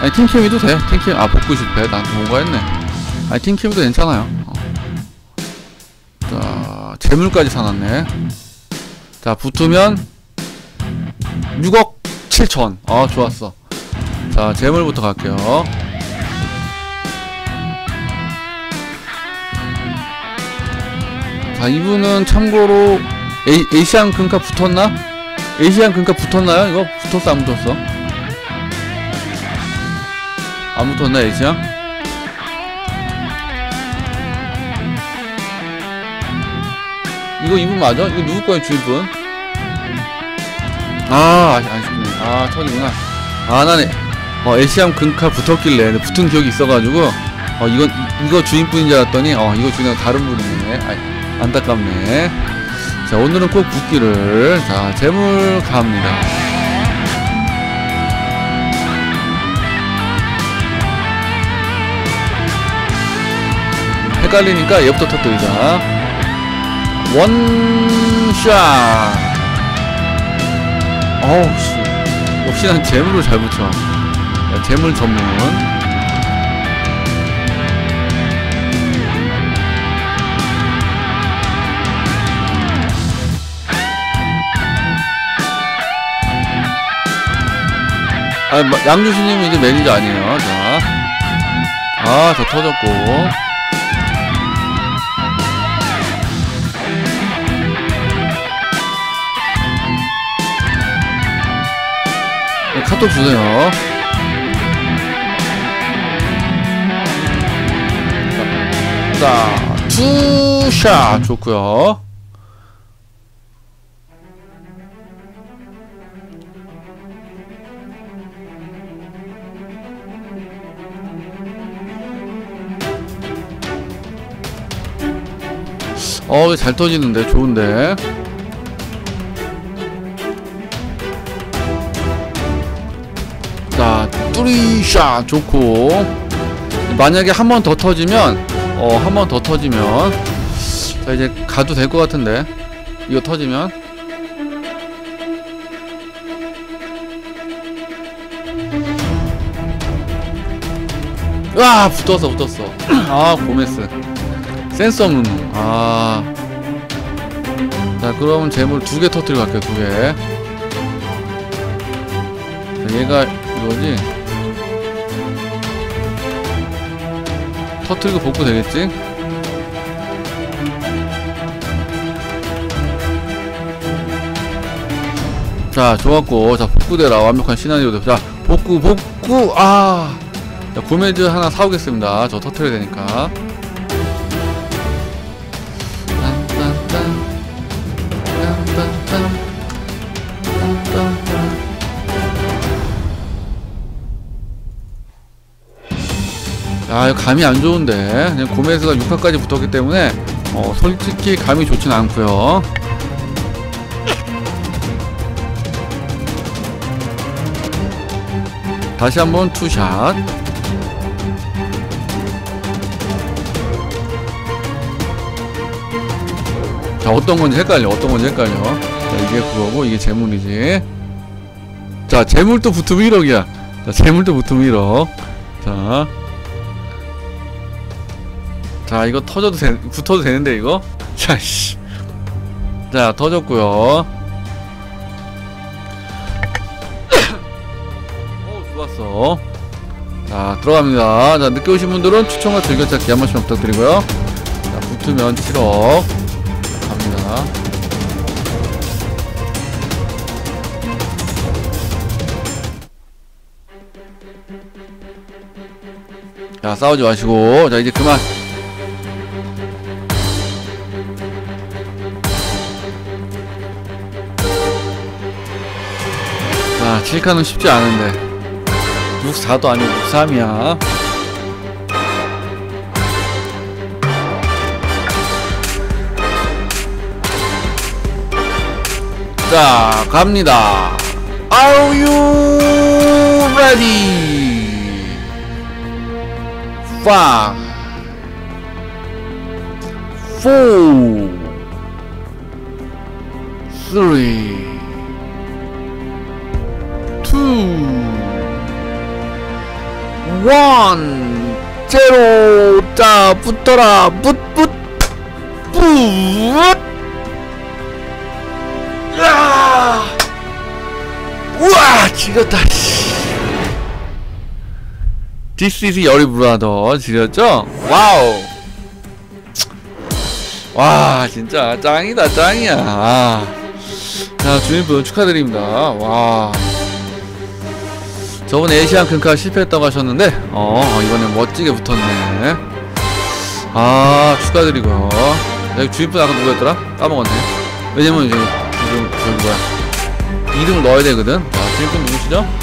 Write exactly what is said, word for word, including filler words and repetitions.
아니 팀케미도 돼. 팀케미 아 복구 실패. 난 뭔가 했네. 아니 팀케미도 괜찮아요. 어. 자 재물까지 사놨네. 자 붙으면 육억 칠천. 아 좋았어. 자 재물부터 갈게요. 자 이분은 참고로 에이, 에이시안 금카 붙었나? 에이시안 금카 붙었나요? 이거 붙었어 안 붙었어? 안 붙었나 에이시안? 이거 이분 맞아? 이거 누구 거야 주인분? 아 아쉽네. 아 터지구나. 아 나는 어 에이시안 금카 붙었길래 붙은 기억이 있어가지고 어 이건 이, 이거 주인분인 줄 알았더니 어 이거 주인은 다른 분이네. 아 안타깝네. 자 오늘은 꼭 붙기를. 자 재물 갑니다. 헷갈리니까 얘부터 터뜨리자. 원샷. 어우씨 역시 난 재물을 잘 붙여. 야, 재물 전문. 아, 양주수님은 이제 매니저 아니에요. 자. 아, 더 터졌고. 네, 카톡 주세요. 자, 투샷 좋고요. 어, 잘 터지는데, 좋은데. 자, 뚜리샷 좋고. 만약에 한 번 더 터지면, 어, 한 번 더 터지면, 자, 이제 가도 될 것 같은데. 이거 터지면. 와, 붙었어, 붙었어. 아, 고메스. 센스 없는 놈. 아. 자, 그러면 재물 두 개 터뜨리고 갈게요, 두 개. 자, 얘가 이거지? 터뜨리고 복구 되겠지? 자, 좋았고. 자, 복구되라. 완벽한 시나리오도. 자, 복구, 복구! 아! 자, 구매즈 하나 사오겠습니다. 저 터뜨려야 되니까. 아, 이거 감이 안 좋은데. 그냥 고메스가 육 화까지 붙었기 때문에, 어, 솔직히 감이 좋진 않고요. 다시 한번 투샷. 자, 어떤 건지 헷갈려. 어떤 건지 헷갈려. 자, 이게 그거고, 이게 재물이지. 자, 재물도 붙으면 일억이야. 자, 재물도 붙으면 일억. 자. 자, 이거 터져도 되, 붙어도 되는데, 이거? 자, 씨. 자, 터졌고요. 어, 좋았어. 자, 들어갑니다. 자, 늦게 오신 분들은 추천과 즐겨찾기 한 번씩 부탁드리고요. 자, 붙으면 칠억. 갑니다. 자, 싸우지 마시고. 자, 이제 그만. 자, 칠 칸은 쉽지 않은데 육 사도 아니고 육 삼이야. 자, 갑니다. Are you ready? Five, four, three, two, 원 제로. 자 붙어라. 붙붙 뿌. 야! 우와 지렸다. This is your brother. 지렸죠? 와우. 와 진짜 짱이다 짱이야. 아. 자 주인분 축하드립니다. 와 저번에 에이시안 금카 실패했다고 하셨는데 어 이번엔 멋지게 붙었네. 아 축하드리고요. 여기 주인분 아까 누구였더라? 까먹었네. 왜냐면 이제 지금 저기 뭐야 이름을 넣어야 되거든. 자 주인분 누구시죠?